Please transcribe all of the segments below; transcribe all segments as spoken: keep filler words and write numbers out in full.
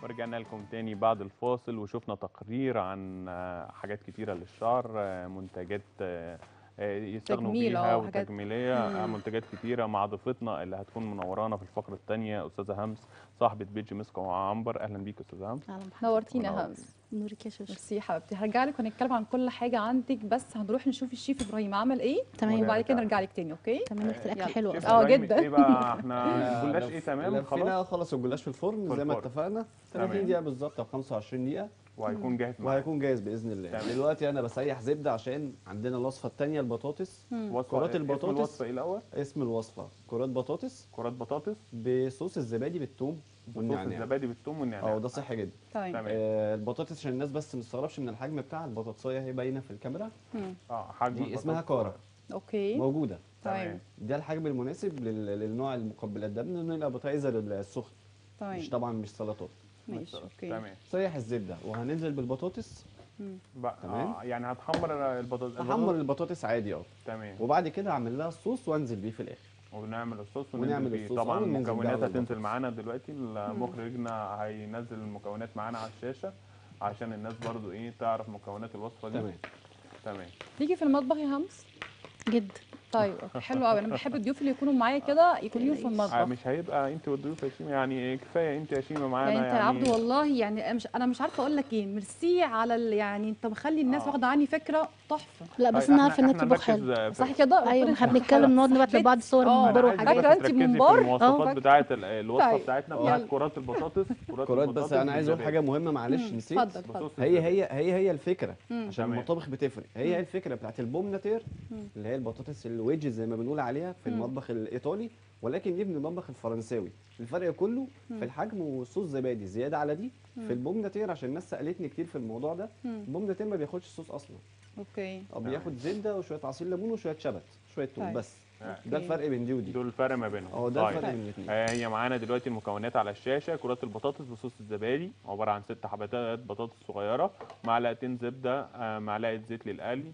ورجعنا لكم تاني بعد الفاصل وشفنا تقرير عن حاجات كتيرة للشعر، منتجات يستغنوا بيها وتجميلية، منتجات كتيرة مع ضيفتنا اللي هتكون منورانا في الفقرة الثانية أستاذة همس صاحبة بيج مسك وعنبر. أهلا بيك أستاذة همس. نورتينا يا همس. نورك يا شوشو. ميرسي حبيبتي. هرجع لك ونتكلم عن كل حاجة عندك، بس هنروح نشوف الشيف إبراهيم عمل إيه. تمام. وبعد كده نرجع لك تاني. أوكي تمام. ريحة الأكل حلوة أصلا. اه جدا. إيه بقى احنا الجلاش إيه تمام خلاص خلص الجلاش في الفرن في زي ما الفرن. اتفقنا ثلاثين دقيقة بالظبط أو خمسة وعشرين دقيقة وهيكون جاهز معانا. وهيكون جاهز باذن الله. تمام. دلوقتي انا بسيح زبده عشان عندنا الوصفه الثانيه البطاطس. كرات البطاطس. اسم الوصفه ايه الاول؟ اسم الوصفه كرات بطاطس. كرات بطاطس بصوص الزبادي بالثوم والنعناع. بصوص الزبادي بالثوم والنعناع. اه ده صحي جدا. تمام. آه البطاطس عشان الناس بس ما تستغربش من الحجم بتاع البطاطسيه، هي باينه في الكاميرا. اه حجم دي اسمها كاره. اوكي. موجوده. تمام. ده الحجم المناسب للنوع المقبلات ده من الابيتايزر السخن. تمام. مش طبعا مش سلطات. ماشي. اوكي. تمام. سيح الزبده وهننزل بالبطاطس. بقى آه يعني هتحمر البطاطس. هحمر البطاطس عادي اه. تمام. وبعد كده اعمل لها الصوص وانزل بيه في الاخر. ونعمل الصوص ونعمل الصوص. طبعا المكونات هتنزل معانا دلوقتي، مخرجنا هينزل المكونات معانا على الشاشه عشان الناس برضو ايه تعرف مكونات الوصفه دي. تمام. تمام. تيجي في المطبخ يا همس؟ جدا. طيب حلو قوي. انا بحب الضيوف اللي يكونوا معايا كده يكونوا في المطبخ. مش هيبقى انت والضيوف يا شيماء، يعني كفايه انت يا شيماء معانا. يعني انت يا عبدو والله يعني مش انا مش عارفه اقول لك ايه. ميرسي على ال... يعني انت مخلي الناس آه. واخده عني فكره تحفه. لا بس انا عارفه ان انت بتطبخ حلو. صح كده؟ ايوه احنا بنتكلم نقعد نبعت لبعض صور ممبار وحاجات. فاكره انت ممبار؟ المواصفات بتاعه الوصفه بتاعتنا بتاعت كرات البطاطس. كرات بس انا عايز اقول حاجه مهمه معلش نسيت. اتفضل. هي هي هي هي الفكره عشان المطابخ بتفرق. هي الفكره بتاعت البومناتير اللي هي البطاطس الويدجز زي ما بنقول عليها في المطبخ الايطالي، ولكن دي من المطبخ الفرنساوي. الفرق كله في الحجم وصوص زبادي زياده على دي. في البومناتير عشان الناس سالتني كتير في الموضوع ده، البومناتير ما بياخدش صوص اصلا. اوكي. اه بياخد زبده وشويه عصير ليمون وشويه شبت شويه توم بس. أوكي. ده الفرق بين دي ودي. دول الفرق ما بينهم. اه ده الفرق بين الاثنين. هي معانا دلوقتي المكونات على الشاشه. كرات البطاطس بصوص الزبادي عباره عن ست حبات بطاطس صغيره، معلقتين زبده، معلقه زيت للقلي،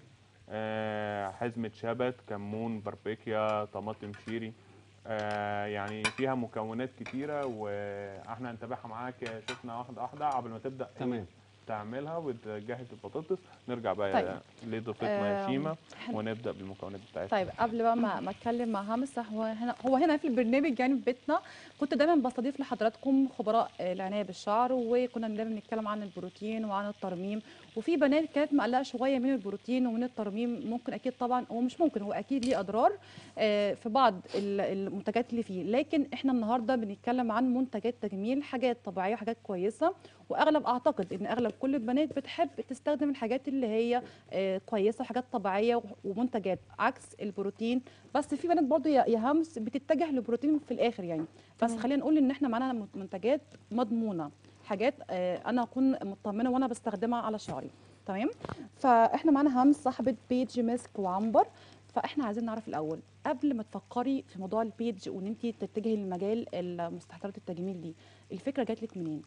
حزمه شبت، كمون، باربيكيا، طماطم شيري. آه يعني فيها مكونات كتيره واحنا هنتابعها معاك شفنا واحده واحده قبل ما تبدا. تمام. تعملها وتجهز البطاطس. نرجع بقى طيب. لضيفتنا يا شيماء ونبدا بالمكونات بتاعتنا. طيب قبل بقى ما ما اتكلم مع همس، هو هنا هو هنا في البرنامج يعني في بيتنا كنت دايما بستضيف لحضراتكم خبراء العنايه بالشعر، وكنا دايما بنتكلم عن البروتين وعن الترميم. وفي بنات كانت مقلقه شويه من البروتين ومن الترميم. ممكن اكيد طبعا هو مش ممكن، هو اكيد ليه اضرار في بعض المنتجات اللي فيه، لكن احنا النهارده بنتكلم عن منتجات تجميل، حاجات طبيعيه وحاجات كويسه. واغلب اعتقد ان اغلب كل البنات بتحب تستخدم الحاجات اللي هي كويسه وحاجات طبيعيه ومنتجات عكس البروتين. بس في بنات برضو يا همس بتتجه للبروتين في الاخر يعني. بس خلينا نقول ان احنا معانا منتجات مضمونه، حاجات انا اكون مطمنه وانا بستخدمها على شعري. تمام. فاحنا معانا همس صاحبه بيج مسك وعنبر. فاحنا عايزين نعرف الاول قبل ما تفكري في موضوع البيج وان انت تتجهي لمجال مستحضرات التجميل دي، الفكره جات لك منين؟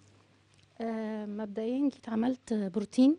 آه مبدئيا جيت عملت بروتين.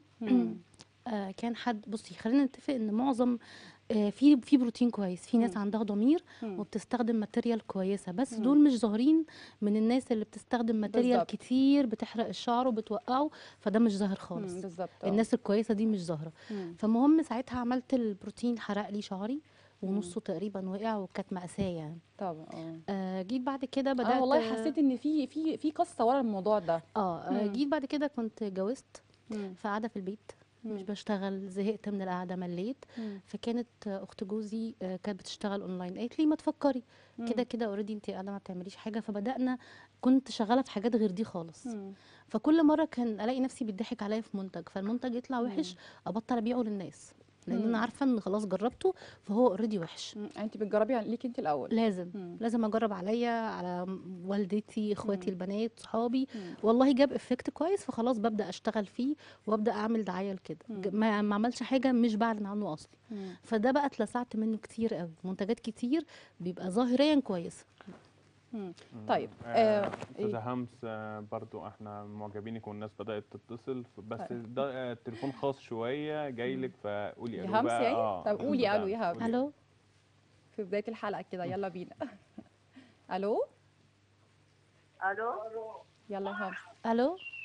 آه كان حد بصي خلينا نتفق ان معظم آه في في بروتين كويس، في ناس عندها ضمير وبتستخدم ماتيريال كويسه، بس دول مش ظاهرين من الناس اللي بتستخدم ماتيريال بالزبط. كتير بتحرق الشعر وبتوقعه، فده مش ظاهر خالص. بالظبط. الناس الكويسه دي مش ظاهره. فمهم ساعتها عملت البروتين حرق لي شعري ونصه تقريبا وقع وكانت مأساة يعني. طبعا. اه جيت بعد كده بدأت. اه والله حسيت ان في في في قصه ورا الموضوع ده. اه جيت بعد كده كنت اتجوزت فقاعده في البيت مش بشتغل، زهقت من القعده مليت. فكانت اخت جوزي كانت بتشتغل اونلاين، قالت لي ما تفكري كده كده اوريدي انت قاعده ما بتعمليش حاجه. فبدانا كنت شغاله في حاجات غير دي خالص. مم. فكل مره كان الاقي نفسي بيضحك عليا في منتج، فالمنتج يطلع وحش ابطل ابيعه للناس لان مم. انا عارفه ان خلاص جربته فهو اوريدي وحش. انت بتجربي يعني ليكي انت الاول؟ لازم مم. لازم اجرب عليا، على والدتي، اخواتي البنات، صحابي. مم. والله جاب افكت كويس فخلاص ببدا اشتغل فيه وابدا اعمل دعايه لكده. ما ما عملش حاجه مش بعلن عنه اصلا. مم. فده بقى اتلسعت منه كتير قوي، منتجات كتير بيبقى ظاهريا كويسه. مم. طيب استاذه آه همس آه برضو احنا معجبينك والناس بدات تتصل، بس طيب. ده آه تليفون خاص شويه جاي لك فقولي الو همس يعني. آه طب قولي الو يا همس. الو في بدايه الحلقه كده يلا بينا. الو الو يلا يا همس. الو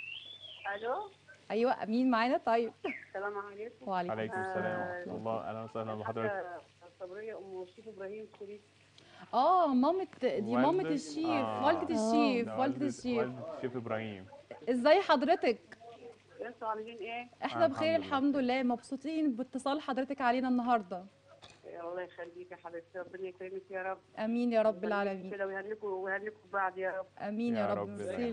الو. ايوه مين معانا طيب؟ السلام عليكم. وعليكم عليكم السلام ورحمه الله. اهلا وسهلا بحضرتك. الحاجة صبرية ام الشيخ ابراهيم شريف. اه مامة دي مامة والدة- الشيف، آه. والدة آه. الشيف، ده والدة والدة الشيف. والدة الشيف ابراهيم. ازاي حضرتك؟ انتوا عاملين ايه؟ احنا آه، بخير الحمد الحمد لله، مبسوطين باتصال حضرتك علينا النهارده. الله يخليك يا حبيبتي، ربنا يكرمك يا رب. امين يا رب ويهنيكوا العالمين. كده ويهنيكوا ويهنيكوا بعض يا رب. امين يا يا رب. رب. ميرسي.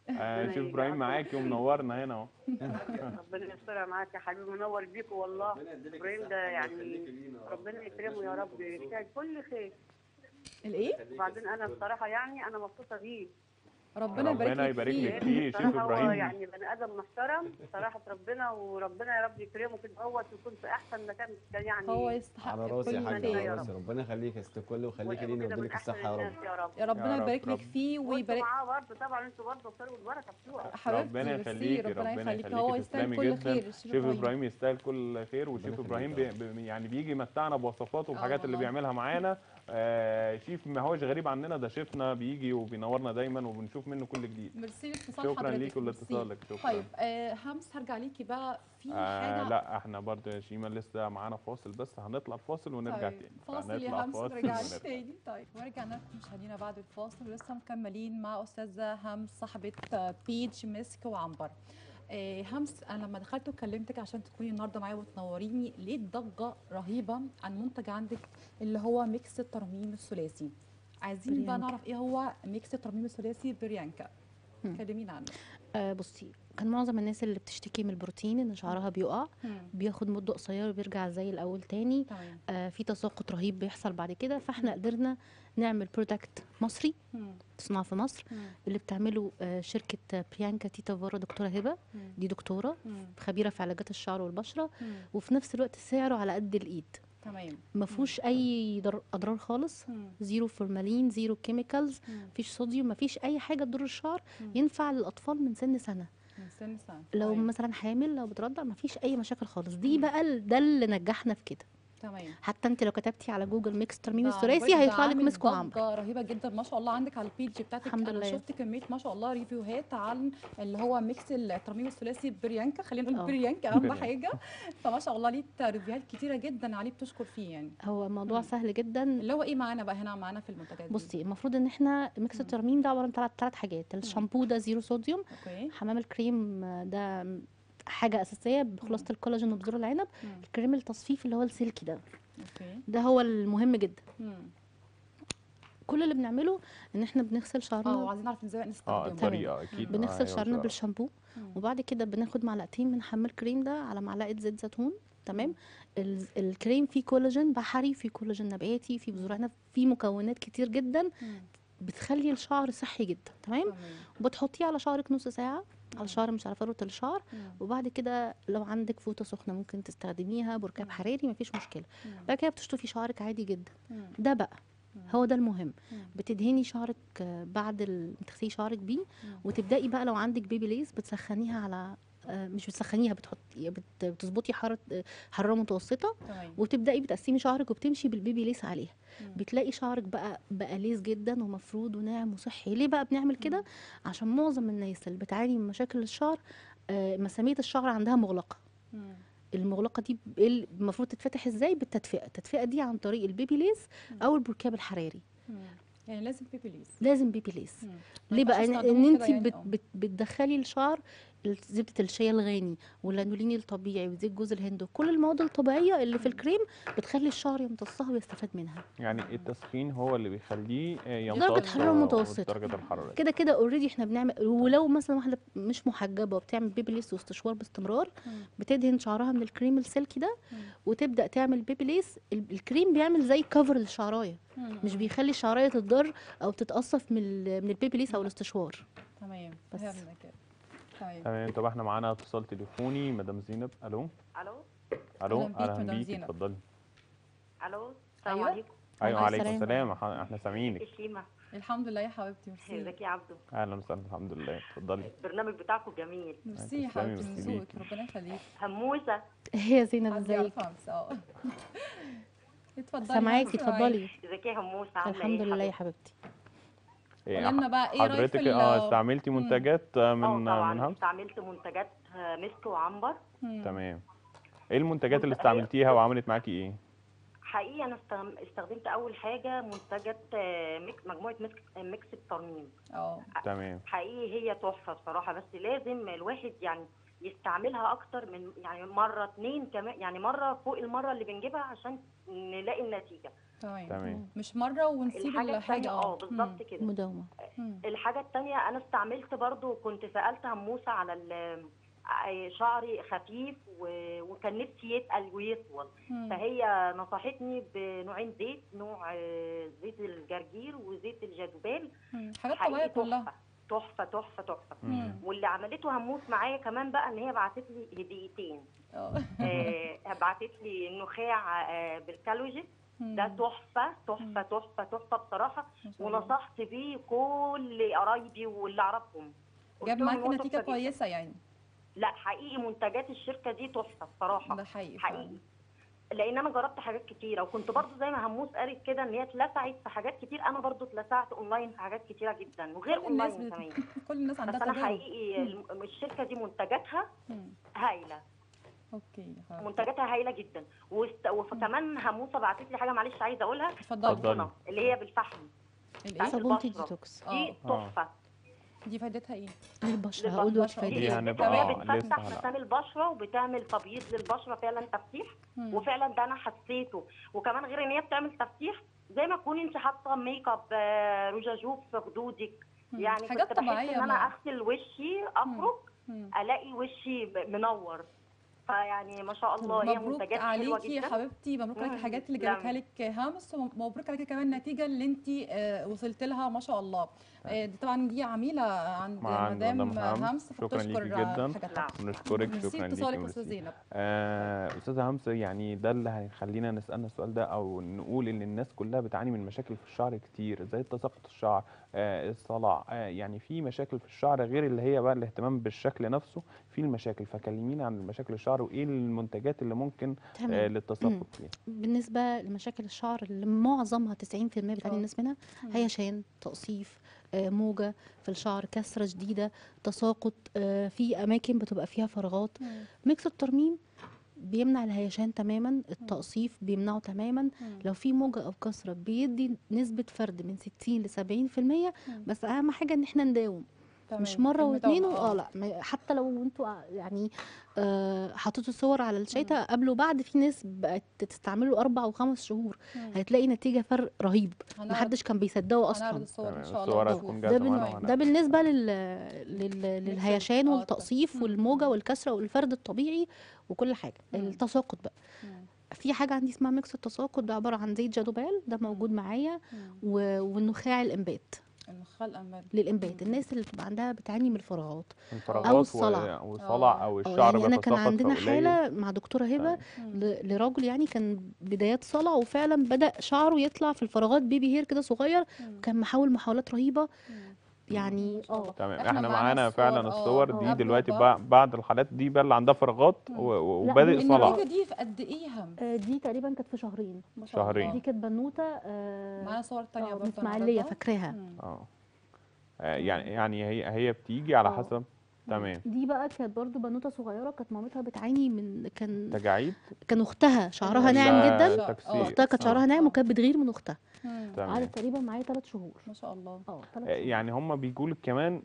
آه شيف ابراهيم معاكي ومنورنا هنا اهو. ربنا يسترها معاك يا حبيبي، منور بيكوا والله. ابراهيم ده يعني ربنا يكرمه يا رب، يجتهد كل خير. الايه؟ وبعدين انا بصراحه يعني انا مبسوطه بيه. ربنا ربنا يبارك يبارك لك لك فيه. فيه. شيف بصراحة هو ابراهيم يعني بني ادم محترم صراحه ربنا، وربنا يا رب يكرمه كده هو ويكون في احسن مكان يعني. هو يستحق على راسي يا كل حاجه، خير. على راسي، ربنا يخليك يا ست الكل ويخليك لينا كده من ويديلك احسن الصحه يا الناس رب. يا رب. يا ربنا يا رب، يبارك لك رب. فيه وانتوا ويبارك معاه برضه طبعا، انتوا برضه الخير والبركه بتوعك. حبيبتي. ربنا ميرسي، يخليكي، ربنا ربنا يخليك. هو يخليكي، يستاهل تسلمي كل جدا. خير الشيف شيف ابراهيم. ابراهيم يستاهل كل خير. وشيف يخليك ابراهيم يا بي بي- يعني بيجي يمتعنا بوصفاته آه وبحاجات اللي والله. بيعملها معانا. آه شيف ما هوش غريب عننا، ده شيفنا بيجي وبينورنا دايما وبنشوف منه كل جديد. ميرسي لاتصال شكرا حضرتك. ليكي ميرسي. ولاتصالك. شكرا. طيب آه همس هرجع ليكي بقى في آه حاجه. لا احنا برضه يا شيماء لسه معانا فاصل، بس هنطلع الفاصل ونرجع طيب تاني. فاصل هنطلع يا همس فاصل ونرجع ونرجع. تاني. طيب ورجعنا لكم مشاهدينا بعد الفاصل، ولسه مكملين مع استاذه همس صاحبه بيج مسك وعنبر. آه همس، انا لما دخلت وكلمتك عشان تكوني النهارده معايا وتنوريني، لقيت ضجه رهيبه عن منتج عندك اللي هو ميكس الترميم الثلاثي. عايزين بقى بريانكا. نعرف ايه هو ميكس الترميم الثلاثي بريانكا. كلمينا عنه. آه بصي، كان معظم الناس اللي بتشتكي من البروتين ان شعرها بيقع، بياخد مده قصيره وبيرجع زي الاول تاني. تمام. آه في تساقط رهيب بيحصل بعد كده، فاحنا قدرنا نعمل برودكت مصري مم. تصنع في مصر، مم. اللي بتعمله آه شركه آه، بريانكا تيتا فورا. دكتوره هبه مم. دي دكتوره مم. خبيره في علاجات الشعر والبشره، مم. وفي نفس الوقت سعره على قد الايد، تمام. ما فيهوش اي ضر- اضرار خالص. مم. زيرو فورمالين، زيرو كيميكالز، مم. مفيش صوديوم، مفيش اي حاجه تضر الشعر. مم. ينفع للاطفال من سن سنه، من سن سنه. لو تمام. مثلا حامل، لو بترضع، مفيش اي مشاكل خالص. دي بقى ال- ده اللي نجحنا في كده. تمام. حتى انت لو كتبتي على جوجل ميكس ترميم ده الثلاثي بجد هيطلع لك عامل مسك وعنبر. ضجة رهيبة جدا ما شاء الله عندك على البيج بتاعتك. الحمد انا لله. شفت كمية ما شاء الله ريفيوهات عن اللي هو ميكس الترميم الثلاثي بريانكا، خلينا نقول اه. بريانكا اهم حاجة. فما شاء الله ليك ريفيوهات كتيرة جدا عليه بتشكر فيه يعني. هو موضوع مم. سهل جدا. اللي هو ايه معانا بقى هنا معانا في المنتجات دي؟ بصي، المفروض ان احنا ميكس الترميم ده عباره عن ثلاث ثلاث حاجات. الشامبو ده زيرو صوديوم، اوكي. حمام الكريم ده حاجه اساسيه بخلاصه الكولاجين وبذور العنب، مم. الكريم التصفيف اللي هو السلكي ده، اوكي. ده هو المهم جدا. مم. كل اللي بنعمله ان احنا بنغسل اه شعرنا، وعايزين نعرف ازاي اه نستخدمه. الطريقه اكيد. بنغسل آه، أيوة شعرنا بصراحة. بالشامبو، مم. وبعد كده بناخد معلقتين من حمام الكريم ده على معلقه زيت زيتون. تمام. ال- الكريم فيه كولاجين بحري، فيه كولاجين نباتي، فيه بذور عنب، فيه مكونات كتير جدا مم. بتخلي الشعر صحي جدا. تمام. تمام. وبتحطيه على شعرك نص ساعه، على شعر مش على فروه الشعر. مم. وبعد كده لو عندك فوطه سخنه ممكن تستخدميها، بركاب حراري مفيش مشكله. مم. بعد كده بتشطفي شعرك عادي جدا. مم. ده بقى هو ده المهم. مم. بتدهني شعرك آه، بعد ال- ما تغسلي شعرك بيه، وتبداي بقى لو عندك بيبي ليس بتسخنيها على آه، مش بتسخنيها، بتحطي بت- بتظبطي حراره آه، حراره متوسطه، تمام. وتبداي بتقسمي شعرك وبتمشي بالبيبي ليس عليها. مم. بتلاقي شعرك بقى بقى ليس جدا ومفرود وناعم وصحي. ليه بقى بنعمل كده؟ عشان معظم الناس اللي بتعاني من مشاكل الشعر آه، مسامير الشعر عندها مغلقه. مم. المغلقه دي ب- إيه اللي المفروض تتفتح ازاي؟ بالتدفئه. التدفئه دي عن طريق البيبي ليس او البركاب الحراري. مم. يعني لازم بيبي ليس. لازم بيبي ليس. مم. ليه ما بقى؟ ينفعش ان إن نستخدمه انت كده يعني، بت اه. بت بتدخلي الشعر زبده الشيا الغاني واللانولين الطبيعي وزيت جوز الهند وكل المواد الطبيعيه اللي في الكريم بتخلي الشعر يمتصها ويستفاد منها. يعني التسخين هو اللي بيخليه آه، يمتص. درجة حرارة و- متوسطة. درجه الحراره. كده كده اوريدي احنا بنعمل. ولو مثلا واحده مش محجبه وبتعمل بيبي ليس واستشوار باستمرار، مم. بتدهن شعرها من الكريم السلكي ده مم. وتبدا تعمل بيبي ليس. ال- الكريم بيعمل زي كفر للشعرايه، مم. مش بيخلي الشعرايه تتضر او تتقصف من ال- من البيبي ليس او الاستشوار. تمام. بس. فهمنا كده. تمام. تمام. طب احنا معانا اتصال تليفوني مدام زينب. الو. الو. الو أهلاً بيك اهلا مدام بيك، زينب. اتفضلي. الو. السلام أيوة. عليكم. ايوه عليكم عليكم السلام. السلام. إح- احنا سامعينك. شيماء. الحمد لله يا حبيبتي. ميرسي. ازيك يا عبدو؟ اهلا وسهلا. الحمد لله. اتفضلي. البرنامج بتاعكم جميل. ميرسي يا تسلمي، حبيبتي من ميرسي ذوقك، ليكي. ربنا يخليك. هموسه. يا زينب حد ازيك؟ يعرف همس اه. اتفضلي. سامعاكي، همس معاكي. اتفضلي. ازيك يا هموسه؟ عامله الحمد ايه لله يا حبيبتي؟ حبيبتي. إيه، قولي لنا بقى ايه رايك في حضرتك ال اه استعملتي مم. منتجات آه، اه من من طبعا همس؟ استعملت منتجات آه، مسك وعنبر. مم. تمام. ايه المنتجات اللي منت- هي استعملتيها بص، وعملت معاكي ايه؟ حقيقي انا استخدم- استخدمت اول حاجه منتجات آه، ميك- مجموعه ميكس ميكس الترميم. اه تمام. حقيقي هي تحفه بصراحه، بس لازم الواحد يعني يستعملها اكتر من يعني مره اتنين كمان، يعني مره فوق المره اللي بنجيبها عشان نلاقي النتيجه. تمام. تمام. مش مره ونسيب الحاجه الحاجه. الثانيه اه اه بالظبط كده. مداومه. مم. الحاجه الثانيه انا استعملت برضو، كنت سالت هموسه على ال- آه، شعري خفيف و- وكان نفسي يتقل ويطول، مم. فهي نصحتني بنوعين زيت، نوع آه، زيت الجرجير وزيت الجاذوبال. مم. حاجات حقيقي طبيعيه كلها. تحفه تحفه تحفه تحفه. مم. واللي عملته هموس معايا كمان بقى ان هي بعتت لي هديتين. اه آه، بعتت لي النخاع آه، بالكالوجين، ده مم. تحفه تحفه تحفه تحفه بصراحه. ما شاء الله. ونصحت بيه كل قرايبي واللي اعرفهم، قلت جاب لهم إن معاكي هو نتيجه تحفة جداً. كويسه يعني. لا حقيقي منتجات الشركه دي تحفه بصراحه. ده حقيقي حقيقي فعلا. لان انا جربت حاجات كتيره، وكنت برضو زي ما هموس قالت كده ان هي اتلسعت في حاجات كتير، انا برضو اتلسعت اونلاين في حاجات كتيره جدا وغير كل الناس اونلاين بت... كمان. كل الناس بس عندها انا تجارب. حقيقي الم- الشركه دي منتجاتها مم. هايله، اوكي خلاص. منتجاتها هايله جدا. وست... وكمان هموسه بعتت لي حاجه معلش عايزه اقولها، اتفضلي. صابونه اللي هي بالفحم الايه؟ بتاعت صابونة البشره ديتوكس دي اه تحفه دي فايدتها ايه؟ للبشره. هقول دلوقتي للبشرة. دي دي فايدتها. هنبقى فايدتها اه ان هي لسه بتفتح هلا. مسام البشره وبتعمل تبييض للبشره، فعلا تفتيح. مم. وفعلا ده انا حسيته. وكمان غير ان هي بتعمل تفتيح، زي ما تكوني انت حاطه ميك اب آه، روجاجوب في خدودك. مم. يعني حاجات كنت بحس طبيعية ان انا ما- اغسل وشي اخرج مم. الاقي وشي ب- منور. فيعني ما شاء الله هي مبروك منتجات حلوه عليكي يا جدا. حبيبتي، مبروك عليكي مم. الحاجات اللي تسلمي. جابتها لك هامس، ومبروك عليكي كمان النتيجه اللي انت وصلت لها ما شاء الله. آه، دي طبعا دي عميله عند مع مدام مدام همس. هامس، شكرا فبتشكر ليكي جدا. حاجاتها. لا. بنشكرك. ميرسي شكرا ليكي. اتصالك يا ميرسي. استاذ زينب. آه، استاذه همسه، يعني ده اللي هيخلينا نسالنا السؤال ده او نقول ان الناس كلها بتعاني من مشاكل في الشعر كتير، زي تساقط الشعر، آه، الصلع، آه، يعني في مشاكل في الشعر غير اللي هي بقى الاهتمام بالشكل نفسه، في المشاكل. فكلمينا عن المشاكل الشعر وايه المنتجات اللي ممكن آه، تمام. للتساقط فيها. بالنسبه لمشاكل الشعر اللي معظمها تسعين في المية بتعاني اه. الناس منها، هيشان، تقصيف، آه، موجه في الشعر، كسره شديده، تساقط، آه، في اماكن بتبقى فيها فراغات. مم. ميكس الترميم بيمنع الهيشان تماما، التقصيف بيمنعه تماما. مم. لو في موجه او كسره بيدي نسبه فرد من ستين ل سبعين في المية. مم. بس اهم حاجه ان احنا نداوم، مش تمام. مره واثنين المداومة، اه لا. ما- حتى لو انتوا ع- يعني آه حطيتوا صور على الشاشه قبل وبعد، في ناس بقت تستعمله اربع وخمس شهور، مم. هتلاقي نتيجه فرق رهيب هنعرض- محدش كان بيصدقه هنعرض اصلا. الصور ان تمام. شاء الله الصور ونشوف. هتكون ده, جاهزه بال... معانا ده وهنعرض. بالنسبه لل... لل... للهيشان اه. والتقصيف مم. والموجه والكسره والفرد الطبيعي وكل حاجه. مم. التساقط بقى، مم. في حاجه عندي اسمها ميكس التساقط، ده عباره عن زيت جادوبال، ده موجود معايا، مم. و... والنخاع الانبات النخال أمل. للانبات. الناس اللي بتبقى عندها بتعاني من الفراغات من أو فراغات الصلع. و- وصلع او اه الشعر يعني انا كان بيتساقط عندنا فقليل. حاله مع دكتوره هبه تمام. ل- لراجل، يعني كان بدايات صلع، وفعلا بدا شعره يطلع في الفراغات بيبي هير كده صغير، مم. كان محاول محاولات رهيبه مم. يعني. ما شاء الله. اه تمام. احنا احنا معانا معانا الصور، فعلا اه، الصور دي قبل دلوقتي وبعد. بع- بعد الحالات دي بقى اللي عندها فراغات مم. و- و- لا، وبادئ النتيجة صلع. النتيجة دي في قد ايه هم؟ آه، دي تقريبا كانت في شهرين. ما شاء الله. شهرين. دي كانت بنوته آه، معانا صور تانية آه، من برضه اسماعيليه نعرضها. فاكراها. مم. اه آه، يعني يعني هي هي بتيجي على اه. حسب. تمام. دي بقى كانت برضو بنوته صغيره، كانت مامتها بتعاني من كان تجاعيد كان اختها شعرها ال- ناعم جدا. الشعر. تكسير. اختها كانت آه. شعرها ناعم آه. وكانت بتغير من اختها. مم. تمام. قعدت تقريبا معايا ثلاث شهور. ما شاء الله. اه ثلاث آه، شهور. يعني هم بيجوا لك كمان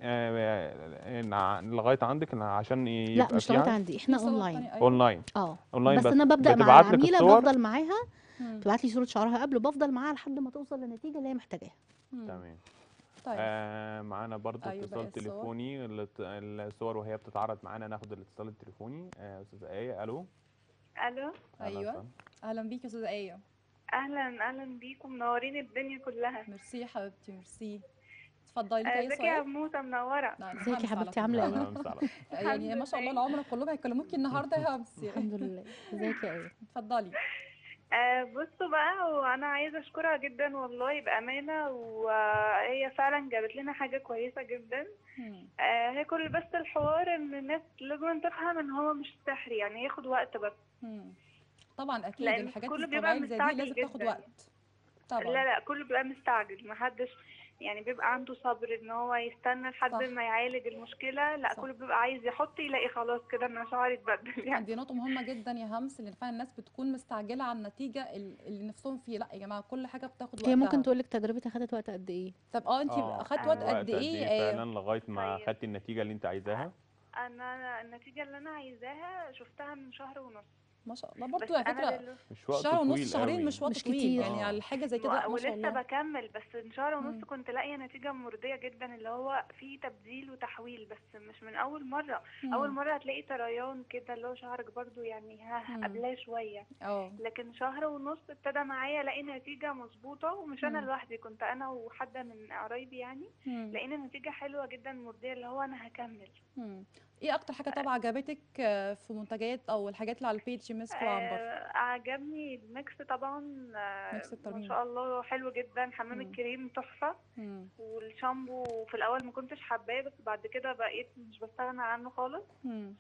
آه، إن ع- لغايه عندك إن عشان لا يبقى مش في لغايه عن- عندي، احنا في صور اونلاين. تانية، أيوة. اونلاين. اه اونلاين بس بس انا ببدا مع بتبعت لك العميله، الصور. بفضل معاها، مم. تبعت لي صوره شعرها قبل، وبفضل معاها لحد ما توصل للنتيجه اللي هي محتاجاها. مم. تمام. طيب. آه معانا برضو أيوة، اتصال باقي الصور. تليفوني. الات- الصور وهي بتتعرض معانا ناخد الاتصال التليفوني. آه، استاذه ايه، الو. الو. أهلا أيوة. وسهلا. اهلا بيكي يا استاذه ايه. اهلا اهلا بيكم، منورين الدنيا كلها. ميرسي يا حبيبتي، ميرسي. اتفضلي ليكي آه، اي ازيك يا سؤال؟ موسى، منوره. لا، أنا ازيك يا همس على حبيبتي، طول. عامله ايه؟ أهلا وسهلا. يعني الحمد ما شاء الله لله. العمر كلهم هيكلموكي النهارده يا همس. الحمد لله. ازيك يا ايه؟ اتفضلي. آه، بصوا بقى، وانا عايزه اشكرها جدا والله بامانه، وهي فعلا جابت لنا حاجه كويسه جدا. مم. آه، هي كل بس الحوار ان الناس لازم تفهم ان هو مش سحر، يعني ياخد وقت بس. مم. طبعا اكيد لأن الحاجات كله الطبيعيه بيبقى اللي زي دي مستعجل لازم تاخد جدا. وقت. طبعا. لا لا، كله بيبقى مستعجل، محدش يعني بيبقى عنده صبر ان هو يستنى لحد صح. ما يعالج المشكله، لا صح. كله بيبقى عايز يحط يلاقي خلاص كده ان شعري اتبدل يعني. دي نقطة مهمة جدا يا همس، لأن فعلا الناس بتكون مستعجلة على النتيجة ال- اللي نفسهم فيه. لا يا جماعة، كل حاجة بتاخد هي ممكن وقتها. تقول لك تجربتي خدت وقت قد ايه؟ طب اه انت اه اخدت خد وقت وقت قد ايه؟ ايه آه، فعلا لغايه ما طيب خدتي النتيجه اللي انت عايزاها؟ انا النتيجه اللي انا عايزاها شفتها من شهر ونص. ما شاء الله، بس برضو على انا فكرة دلوقتي مش وقت شهر ونص، طويل شهرين قوي. مش وقت مش طويل كتير. يعني اه على حاجة زي كده. لا ما شاء ولسه الله. بكمل، بس من شهر ونص مم. كنت لاقيه نتيجه مرضيه جدا، اللي هو في تبديل وتحويل، بس مش من اول مره. اول مم. مره هتلاقي طريان كده اللي هو شعرك برضو يعني ها مم. قبلاه شويه، اه. لكن شهر ونص ابتدى معايا الاقي نتيجه مظبوطه، ومش انا مم. لوحدي، كنت انا وحد من قرايبي يعني. مم. لقينا نتيجه حلوه جدا مرضيه، اللي هو انا هكمل. مم. ايه اكتر حاجة طبعا عجبتك آه، في منتجات او الحاجات اللي على البيج مسك وعنبر؟ آه، عجبني الميكس طبعا. آه، ميكس ما الترميم. شاء الله حلو جدا. حمام مم. الكريم تحفة. مم. والشامبو في الأول ما كنتش حباه، بس بعد كده بقيت مش بستغنى عنه خالص. مم.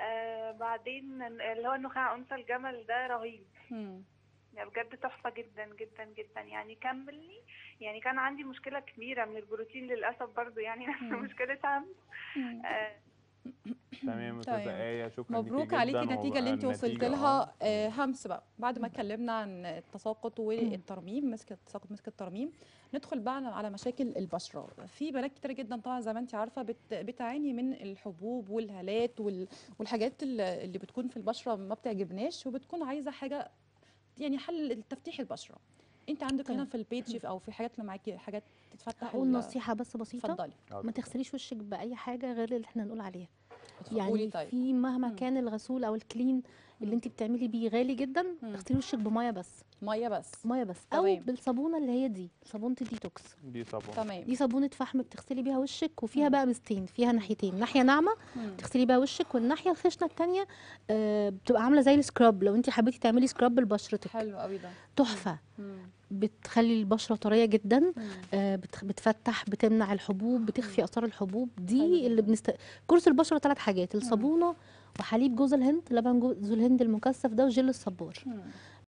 آه بعدين اللي هو النخاع أنثى الجمل ده رهيب مم. يعني، بجد تحفة جدا جدا جدا يعني. كملي يعني. كان عندي مشكلة كبيرة من البروتين للأسف برضو يعني نفس مم. مشكلة عم. مم. آه تمام يا استاذه تمام. ايه، شكرا ليكي مبروك عليكي جدا. النتيجة اللي انت وصلت والنتيجه اه لها. آه، تمام. همس بقى، بعد ما اتكلمنا عن التساقط والترميم، مسك التساقط مسك الترميم، ندخل بقى على على مشاكل البشرة. في بنات كتير جدا طبعا زي ما انت عارفة بت بتعاني من الحبوب والهالات وال- والحاجات اللي اللي بتكون في البشرة ما بتعجبناش، وبتكون عايزة حاجة يعني حل لتفتيح البشرة. انت عندك هنا تمام. في البيج او في حاجات اللي معاكي حاجات تتفتح هقول ال- نصيحة بس بسيطة، اتفضلي. اه ما اتفضل. تغسليش وشك بأي حاجة غير اللي احنا نقول عليها. قولي يعني طيب. في مهما مم. كان الغسول او الكلين اللي مم. انت بتعملي بيه غالي جدا، مم. اغسلي وشك بميه بس. ميه بس. ميه بس، او تمام. بالصابونه اللي هي دي صابونه الديتوكس. دي صابون. تمام. دي صابونه فحم بتغسلي بيها وشك، وفيها مم. بقى ميزتين، فيها ناحيتين، ناحيه ناعمه مم. تغسلي بيها وشك، والناحيه الخشنه التانيه آه بتبقى عامله زي السكراب، لو انت حبيتي تعملي سكراب لبشرتك. حلو قوي ده. تحفه، مم. بتخلي البشره طريه جدا. مم. آه بتخ- بتفتح، بتمنع الحبوب، بتخفي اثار الحبوب. حلو دي جدا. اللي بنست كورس البشره ثلاث حاجات: الصابونه، وحليب جوز الهند، لبن جوز الهند المكثف ده، وجل الصبار. مم.